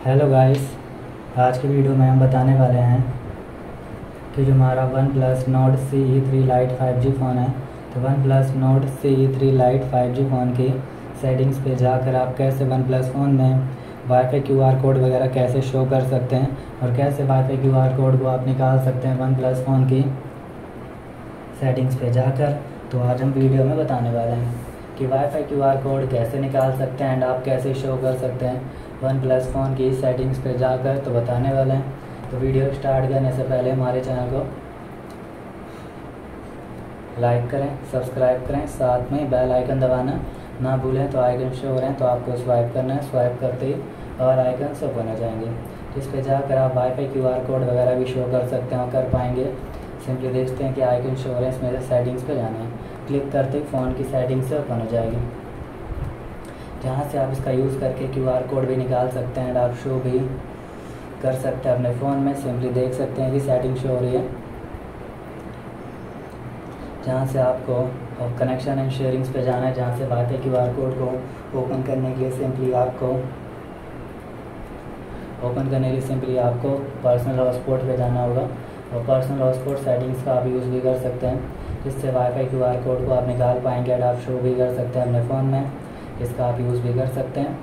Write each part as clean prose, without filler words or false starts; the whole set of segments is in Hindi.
हेलो गाइस, आज की वीडियो में हम बताने वाले हैं कि जो हमारा OnePlus Nord CE3 Lite 5G phone है, तो OnePlus Nord CE3 Lite 5G phone की सेटिंग्स पे जाकर आप कैसे वन प्लस फ़ोन में वाईफाई QR कोड वगैरह कैसे शो कर सकते हैं और कैसे वाईफाई QR कोड को आप निकाल सकते हैं वन प्लस फ़ोन की सेटिंग्स पे जाकर। तो आज हम वीडियो में बताने वाले हैं कि वाईफाई QR कोड कैसे निकाल सकते हैं एंड आप कैसे शो कर सकते हैं वन प्लस फ़ोन की सेटिंग्स पे जाकर, तो बताने वाले हैं। तो वीडियो स्टार्ट करने से पहले हमारे चैनल को लाइक करें, सब्सक्राइब करें, साथ में बेल आइकन दबाना ना भूलें। तो आइकन शो हो रहे हैं तो आपको स्वाइप करना है, स्वाइप करते ही और आइकन शो होने जाएंगे, जिस पे जाकर आप वाईफाई QR कोड वगैरह भी शो कर सकते हैं और कर पाएंगे। सिंपली देखते हैं कि आइकन शो हो रहे हैं, इसमें से सेटिंग्स पे जाना है, क्लिक करते ही फ़ोन की सेटिंग्स से ओपन हो जाएगी, जहाँ से आप इसका यूज़ करके QR कोड भी निकाल सकते हैं एंड आप शो भी कर सकते हैं अपने फ़ोन में। सिंपली देख सकते हैं कि सेटिंग शो हो रही है, जहाँ से आपको कनेक्शन एंड शेयरिंग्स पे जाना है, जहाँ से वाईफाई QR कोड को ओपन करने के लिए सिंपली आपको पर्सनल हॉटस्पॉट पे जाना होगा और पर्सनल हॉटस्पॉट सेटिंग्स का आप यूज़ भी कर सकते हैं, जिससे वाईफाई QR कोड को आप निकाल पाएंगे एंड आप शो भी कर सकते हैं अपने फ़ोन में। इसका आप यूज़ भी कर सकते हैं,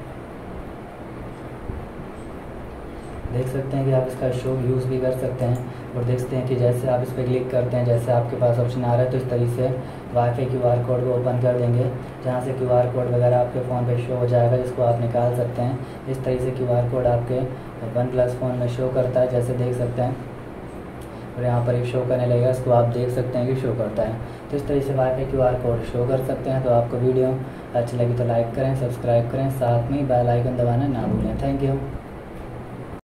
देख सकते हैं कि आप इसका शो यूज़ भी कर सकते हैं। और देखते हैं कि जैसे आप इस पर क्लिक करते हैं, जैसे आपके पास ऑप्शन आ रहा है, तो इस तरीके से वाईफाई QR कोड को ओपन कर देंगे, जहाँ से QR कोड वगैरह आपके फ़ोन पे शो हो जाएगा, जिसको आप निकाल सकते हैं। इस तरीके से QR कोड आपके वन प्लस फ़ोन में शो करता है, जैसे देख सकते हैं, और यहाँ पर एक शो करने लगेगा, इसको आप देख सकते हैं कि शो करता है। तो इस तरीके से वाईफाई QR कोड शो कर सकते हैं। तो आपको वीडियो अच्छी लगी तो लाइक करें, सब्सक्राइब करें, साथ में बेल आइकन दबाना ना भूलें। Thank you.